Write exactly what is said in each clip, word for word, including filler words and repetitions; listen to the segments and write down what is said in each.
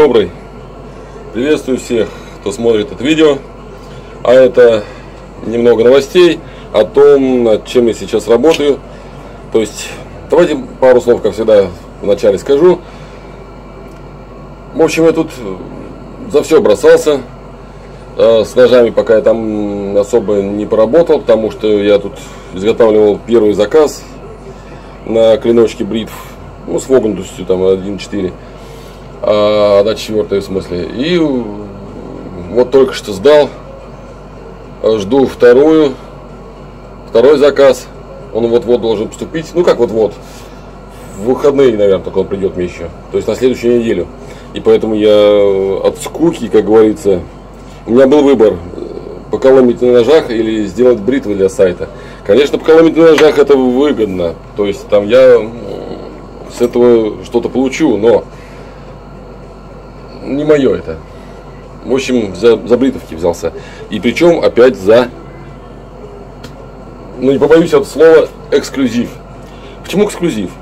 добрый. Приветствую всех, кто смотрит это видео. А это немного новостей о том, над чем я сейчас работаю. То есть, давайте пару слов, как всегда, вначале скажу. В общем, я тут за все бросался. С ножами пока я там особо не поработал, потому что я тут изготавливал первый заказ на клиночки бритв, ну, с вогнутостью там один четыре, а на четвертый в смысле. И вот только что сдал, жду вторую, второй заказ. Он вот-вот должен поступить, ну как вот-вот, в выходные, наверное, только он придет мне еще, то есть на следующую неделю. И поэтому я от скуки, как говорится, у меня был выбор: поколомить на ножах или сделать бритвы для сайта. Конечно, поколомить на ножах это выгодно, то есть там я с этого что-то получу, но не мое это. В общем, за, за бритовки взялся. И причем опять за, ну не побоюсь этого слова, эксклюзив. Почему эксклюзив?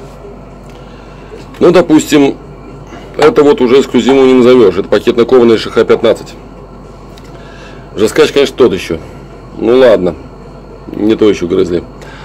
Ну, допустим, это вот уже эксклюзивом не назовешь. Это пакетно кованый ШХ пятнадцать. Жескач, конечно, тот еще. Ну ладно, не то еще грызли.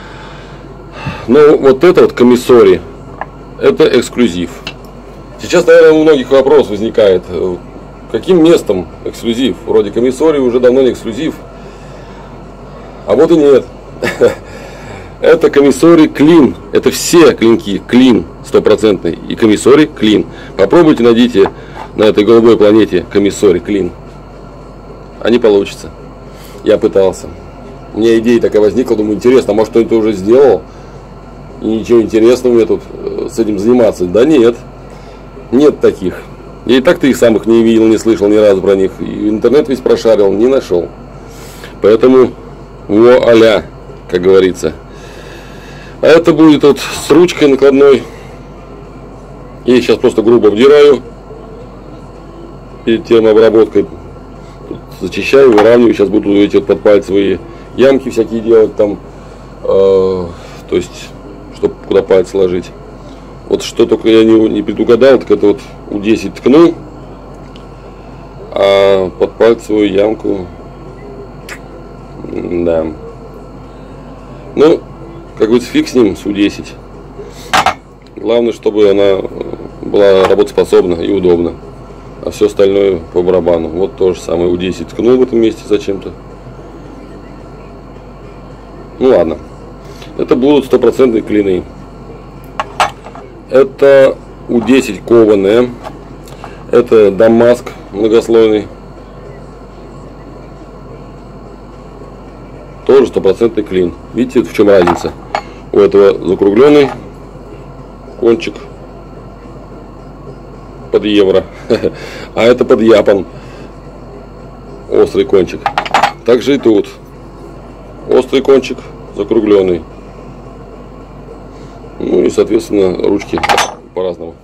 Но вот это вот комиссори, это эксклюзив. Сейчас, наверное, у многих вопрос возникает: каким местом эксклюзив? Вроде комиссори уже давно не эксклюзив. А вот и нет. Это комиссори клин. Это все клинки клин стопроцентный. И комиссори клин. Попробуйте, найдите на этой голубой планете комиссори клин. А не получится. Я пытался. У меня идея такая возникла, думаю, интересно, а может кто-то уже сделал? И ничего интересного мне тут с этим заниматься. Да нет. Нет таких. Я и так-то их самых не видел, не слышал ни разу про них. И интернет весь прошарил, не нашел. Поэтому вуаля, как говорится. А это будет вот с ручкой накладной. Я сейчас просто грубо обдираю перед термообработкой. Тут зачищаю, выравниваю. Сейчас буду эти вот подпальцевые ямки всякие делать там. Э, то есть, чтобы куда пальцы ложить. Вот что только я не, не предугадал, так это вот у десять ткнул, а под пальцевую ямку, да. Ну, как говорится, фиг с ним, с у десять. Главное, чтобы она была работоспособна и удобна. А все остальное по барабану. Вот то же самое, у десять ткнул в этом месте зачем-то. Ну ладно. Это будут стопроцентные клины. Это у десять кованые. Это Дамаск многослойный. Тоже стопроцентный клин. Видите, в чем разница? У этого закругленный кончик под евро, а это под япон. Острый кончик. Также и тут. Острый кончик, закругленный. Ну и, соответственно, ручки по-разному.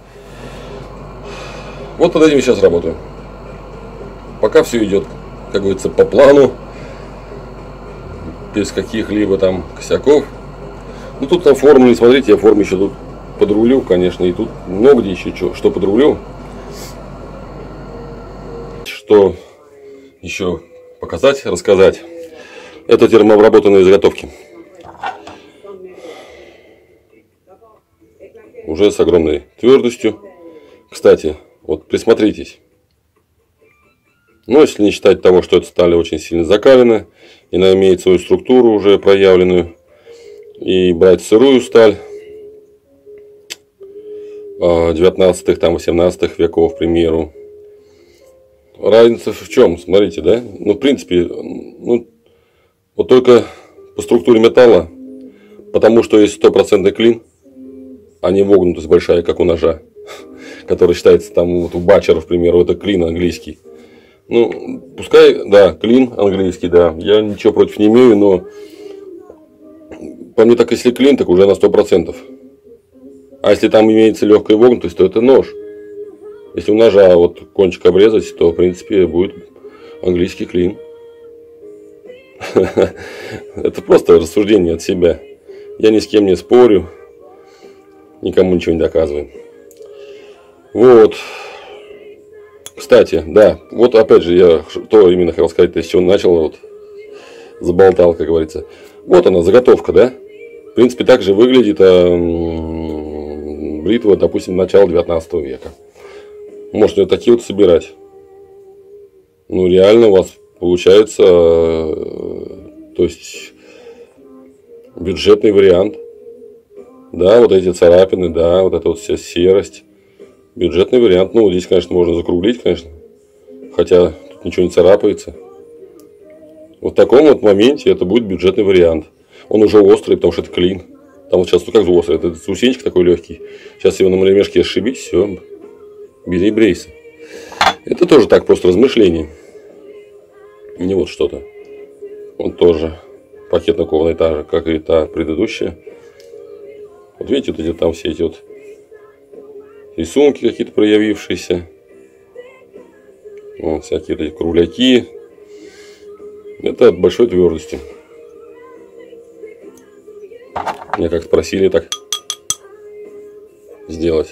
Вот над этим сейчас работаю. Пока все идет, как говорится, по плану. Без каких-либо там косяков. Ну тут на форму не смотрите, я форму еще тут подрулю, конечно. И тут много где еще что, что подрулю. Что еще показать, рассказать. Это термообработанные заготовки. Уже с огромной твердостью. Кстати, вот присмотритесь. Но если не считать того, что эта сталь очень сильно закалена, и она имеет свою структуру уже проявленную, и брать сырую сталь девятнадцатых, там, восемнадцатых веков, к примеру. Разница в чем? Смотрите, да? Ну, в принципе, ну, вот только по структуре металла, потому что есть стопроцентный клин, а не вогнутость большая, как у ножа, который считается там вот у бачеров, к примеру, это клин английский. Ну, пускай, да, клин английский, да, я ничего против не имею, но по мне так, если клин, так уже на сто процентов. А если там имеется легкая вогнутость, то это нож. Если у ножа вот кончик обрезать, то в принципе будет английский клин. Это просто рассуждение от себя. Я ни с кем не спорю. Никому ничего не доказываем. Вот. Кстати, да, вот опять же, я то именно хотел сказать, с чего начал, вот, заболтал, как говорится. Вот она, заготовка, да? В принципе, так же выглядит а, бритва, допустим, начала девятнадцатого века. Можно такие вот собирать. Ну, реально у вас получается, то есть, бюджетный вариант. Да, вот эти царапины, да, вот эта вот вся серость. Бюджетный вариант. Ну, здесь, конечно, можно закруглить, конечно. Хотя тут ничего не царапается. Вот в таком вот моменте это будет бюджетный вариант. Он уже острый, потому что это клин. Там вот сейчас, ну как же острый, это заусенчик такой легкий. Сейчас его на малемешке сшибить, все, бери брейсы. Это тоже так, просто размышление. Не вот что-то. Он тоже пакетно-кованая, та же, как и та предыдущая. Вот видите, вот эти там все эти вот рисунки какие-то проявившиеся. Вот, всякие вот эти кругляки. Это от большой твердости. Меня как-то просили так сделать.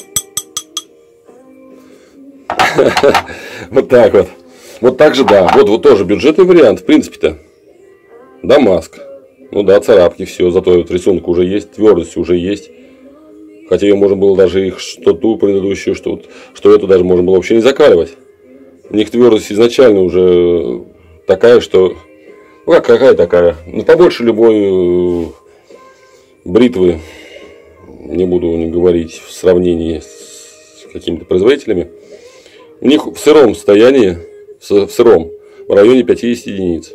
Вот так вот. Вот так же, да. Вот, вот тоже бюджетный вариант, в принципе-то. Дамаск. Ну да, царапки, все. Зато вот рисунок уже есть, твердость уже есть. Хотя ее можно было даже их, что ту предыдущую, что, вот, что эту даже можно было вообще не закаливать. У них твердость изначально уже такая, что... Ну, как какая такая? Ну, побольше любой бритвы. Не буду не говорить в сравнении с какими-то производителями. У них в сыром состоянии, в сыром, в районе пятьдесят единиц.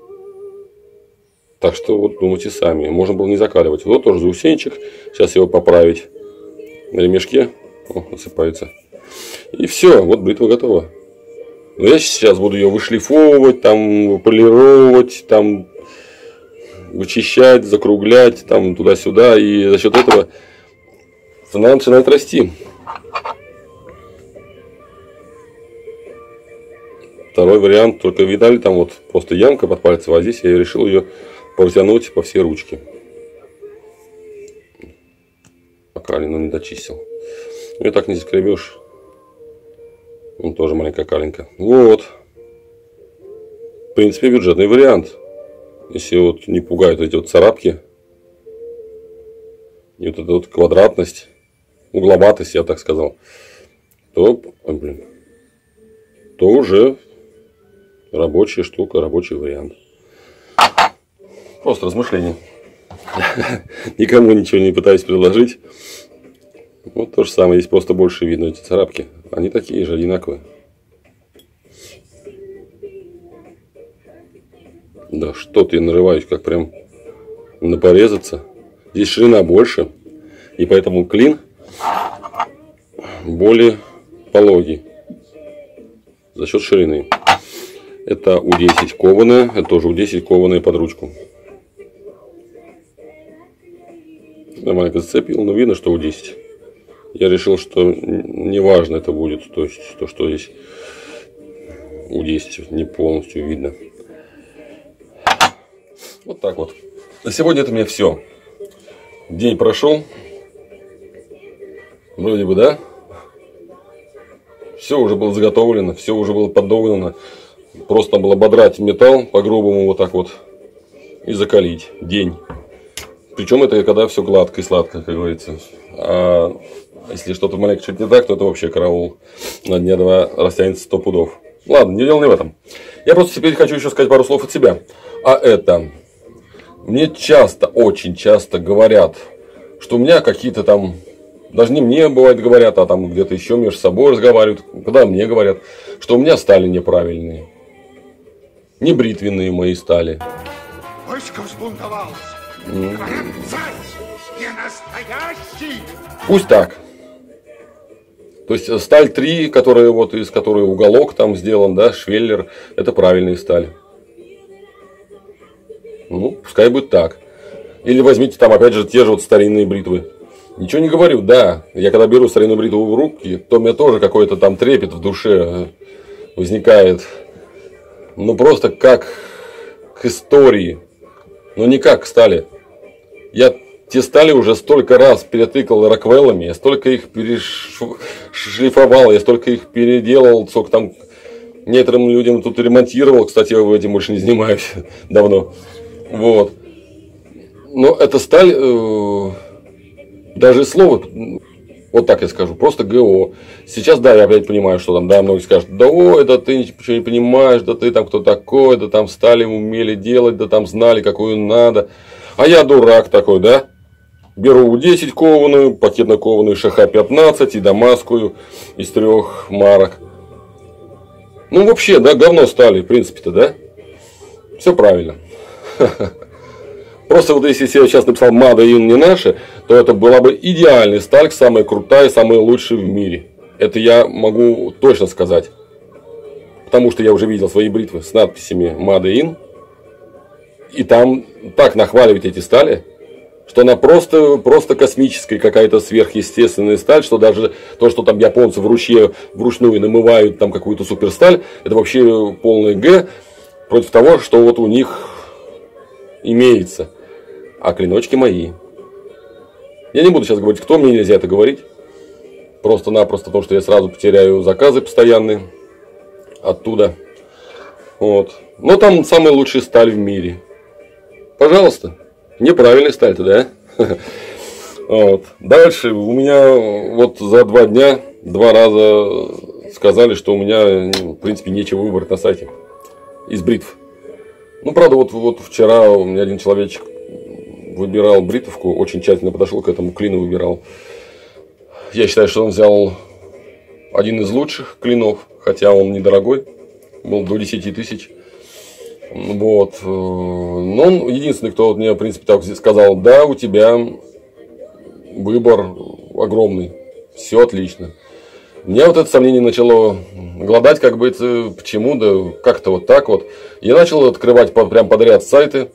Так что, вот думайте сами. Можно было не закаливать. Вот тоже заусенчик. Сейчас его поправить на ремешке. О, насыпается. И все, вот бритва готова. Но я сейчас буду ее вышлифовывать, там, полировать, там, вычищать, закруглять, там, туда-сюда. И за счет этого цена начинает расти. Второй вариант, только видали, там вот просто ямка под пальцем, а здесь я решил ее протянуть по всей ручке. Калину не дочистил. Ее так не заскребешь. Он тоже маленькая каленька. Вот. В принципе, бюджетный вариант. Если вот не пугают эти вот царапки. И вот эта вот квадратность. Угловатость, я так сказал. То, ой, блин, то уже рабочая штука, рабочий вариант. Просто размышление. Никому ничего не пытаюсь предложить. Вот то же самое. Здесь просто больше видно эти царапки. Они такие же, одинаковые. Да что-то я нарываюсь, как прям на порезаться. Здесь ширина больше. И поэтому клин более пологий. За счет ширины. Это У десять кованая. Это тоже У десять кованая под ручку. Нормально зацепил, но видно, что У десять. Я решил, что неважно это будет, то есть то, что здесь У десять не полностью видно. Вот так вот. На сегодня это у меня все. День прошел. Вроде бы, да? Все уже было заготовлено, все уже было подогнано. Просто было ободрать металл по-грубому вот так вот и закалить. День. Причем это когда все гладко и сладко, как говорится. А если что-то маленько чуть не так, то это вообще караул. На дня два растянется сто пудов. Ладно, не дело не в этом. Я просто теперь хочу еще сказать пару слов от себя. А это... Мне часто, очень часто говорят, что у меня какие-то там... Даже не мне бывает говорят, а там где-то еще между собой разговаривают. Когда мне говорят, что у меня стали неправильные. Не бритвенные мои стали. Войско взбунтовалось. Говорят, царь не настоящий. Пусть так. То есть сталь три, которая вот из которой уголок там сделан, да, швеллер, это правильные стали. Ну, пускай будет так. Или возьмите там опять же те же вот старинные бритвы. Ничего не говорю, да. Я когда беру старинную бритву в руки, то у меня тоже какой-то там трепет в душе возникает. Ну просто как к истории. Но не как к стали. Я те стали уже столько раз перетыкал роквеллами, я столько их перешел шлифовал, я столько их переделал, сколько там некоторым людям тут ремонтировал. Кстати, я этим больше не занимаюсь давно. Вот. Но эта сталь, э, даже слово, вот так я скажу, просто ГО. Сейчас, да, я опять понимаю, что там, да, многие скажут, да о, это ты ничего не понимаешь, да ты там кто такой, да там стали умели делать, да там знали, какую надо. А я дурак такой, да? Беру десять кованую, пакетно кованую ШХ пятнадцать и дамасскую из трех марок. Ну, вообще, да, говно стали, в принципе-то, да? Все правильно. Просто вот если я сейчас написал Made in не наши, то это была бы идеальная сталь, самая крутая, самая лучшая в мире. Это я могу точно сказать. Потому что я уже видел свои бритвы с надписями Made in. И там так нахваливают эти стали, что она просто, просто космическая, какая-то сверхъестественная сталь, что даже то, что там японцы в ручье вручную намывают там какую-то суперсталь, это вообще полный Г против того, что вот у них имеется. А клиночки мои. Я не буду сейчас говорить, кто, мне нельзя это говорить. Просто-напросто потому, что я сразу потеряю заказы постоянные оттуда. Вот. Но там самая лучшая сталь в мире. Пожалуйста. Неправильная сталь-то, да? Вот. Дальше у меня вот за два дня два раза сказали, что у меня, в принципе, нечего выбрать на сайте из бритв. Ну, правда, вот, вот вчера у меня один человечек выбирал бритвовку, очень тщательно подошел к этому, клину выбирал. Я считаю, что он взял один из лучших клинов, хотя он недорогой, был до десяти тысяч. Вот. Но он единственный, кто мне, в принципе, так сказал, да, у тебя выбор огромный, все отлично. Меня вот это сомнение начало голодать, как бы это, почему, да как-то вот так вот. Я начал открывать прям подряд сайты.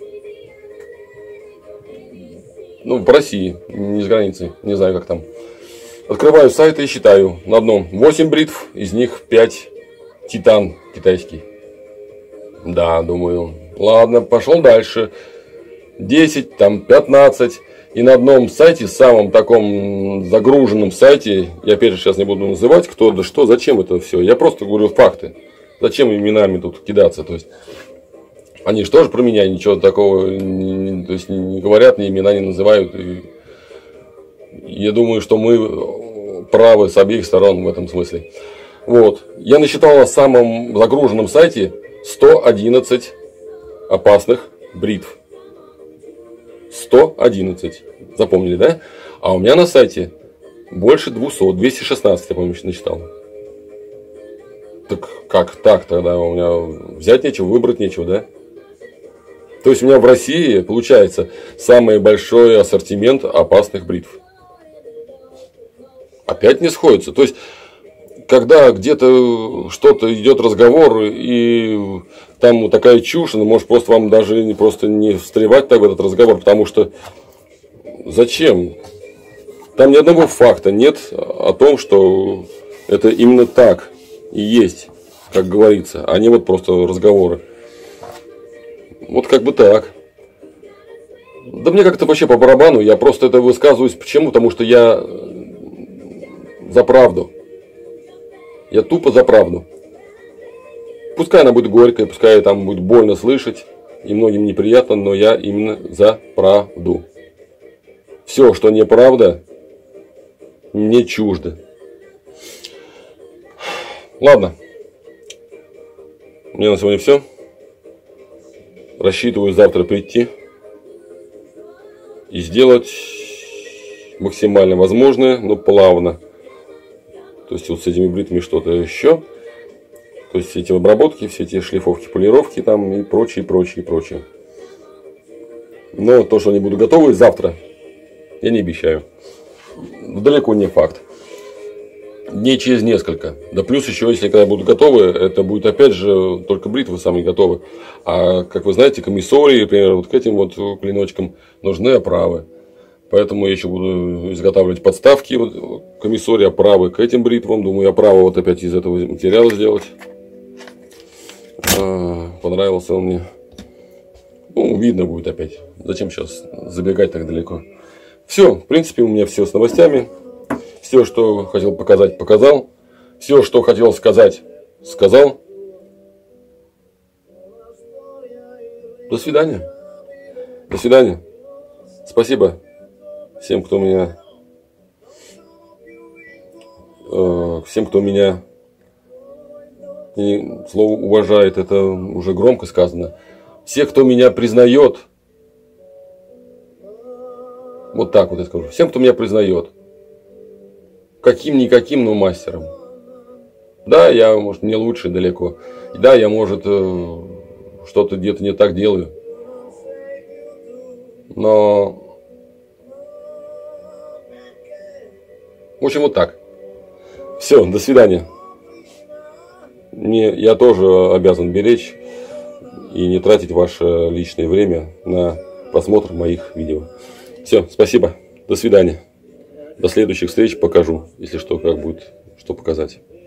Ну, по России, не с границы, не знаю, как там. Открываю сайты и считаю. На одном восемь бритв, из них пять титан китайский. Да, думаю, ладно, пошел дальше. десять, там пятнадцать. И на одном сайте, самом таком загруженном сайте, я опять же сейчас не буду называть, кто, да что, зачем это все. Я просто говорю факты. Зачем именами тут кидаться, то есть. Они же тоже про меня ничего такого не, то есть, не говорят, ни имена не называют. И я думаю, что мы правы с обеих сторон в этом смысле. Вот. Я насчитал на самом загруженном сайте сто одиннадцать опасных бритв. сто одиннадцать. Запомнили, да? А у меня на сайте больше двухсот. двести шестнадцать, я помню, насчитал. Так как так тогда? У меня взять нечего, выбрать нечего, да? То есть у меня в России получается самый большой ассортимент опасных бритв. Опять не сходится. То есть, когда где-то что-то идет разговор, и там такая чушь, ну, может просто вам даже не, просто не встревать так в этот разговор, потому что зачем? Там ни одного факта нет о том, что это именно так и есть, как говорится, а не вот просто разговоры. Вот как бы так. Да мне как-то вообще по барабану, я просто это высказываюсь. Почему? Потому что я за правду. Я тупо за правду. Пускай она будет горькая, пускай там будет больно слышать, и многим неприятно, но я именно за правду. Все, что неправда, мне чуждо. Ладно. У меня на сегодня все. Рассчитываю завтра прийти и сделать максимально возможное, но плавно. То есть вот с этими бритвами что-то еще. То есть все эти обработки, все эти шлифовки, полировки там и прочее, прочее, прочее. Но то, что они будут готовы завтра, я не обещаю. Далеко не факт. Дней через несколько. Да плюс еще, если когда будут готовы, это будет опять же только бритвы самые готовы. А как вы знаете, комиссории, например, вот к этим вот клиночкам нужны оправы. Поэтому я еще буду изготавливать подставки, вот, комиссории, оправы к этим бритвам. Думаю, оправу вот опять из этого материала сделать. А, понравился он мне. Ну, видно будет опять. Зачем сейчас забегать так далеко. Все, в принципе, у меня все с новостями. Все, что хотел показать, показал. Все, что хотел сказать, сказал. До свидания. До свидания. Спасибо всем, кто меня... Э, всем, кто меня... И слово уважает, это уже громко сказано. Все, кто меня признает. Вот так вот я скажу. Всем, кто меня признает. Каким-никаким, но мастером. Да, я, может, не лучше далеко. Да, я, может, что-то где-то не так делаю. Но... В общем, вот так. Все, до свидания. Мне, я тоже обязан беречь и не тратить ваше личное время на просмотр моих видео. Все, спасибо. До свидания. До следующих встреч покажу, если что, как будет, что показать.